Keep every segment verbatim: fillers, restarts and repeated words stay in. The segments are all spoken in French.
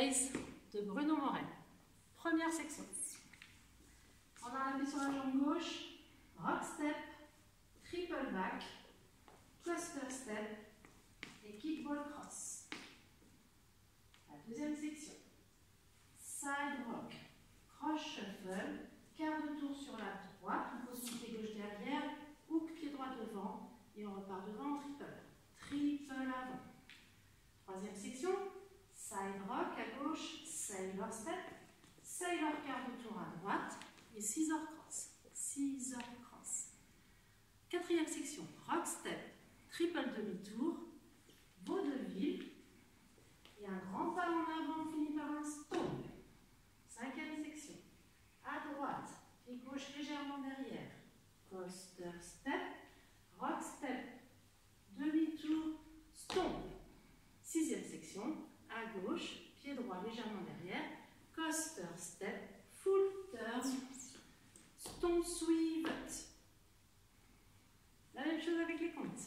Days de Bruno Morel. Première section. On a appuyé sur la jambe gauche, rock step, triple back, cluster step et kickball cross. La deuxième section. Side rock, cross shuffle, quart de tour sur la droite, on pose son pied gauche derrière, hook pied droit devant et on repart devant en triple. Triple avant. Troisième section. Side rock à gauche, sailor step, sailor quart de tour à droite et scissor cross. Scissor cross. Quatrième section, rock step, triple demi-tour, vaudeville et un grand pas en avant, on finit par un stomp. Cinquième section, à droite, pied gauche légèrement derrière, coaster step, rock step, demi-tour, stomp. Sixième section, à gauche, pied droit légèrement derrière, coaster step, full turn, stomp sweep. La même chose avec les comptes.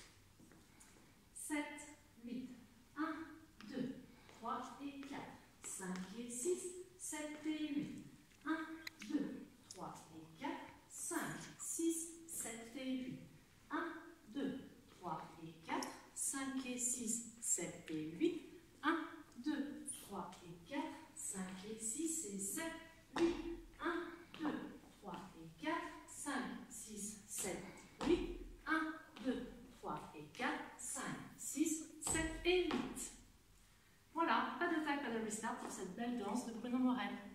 sept, huit, un, deux, trois et quatre, cinq et six, sept et huit, un, deux, trois et quatre, cinq, six, sept et huit, un, deux, trois et quatre, cinq et six, sept et huit, un, deux, trois et quatre, cinq et six et sept, huit, un, deux, trois et quatre, cinq, six, sept, huit, un, deux, trois et quatre, cinq, six, sept et huit. Voilà, pas de tag, pas de restart pour cette belle danse de Bruno Morel.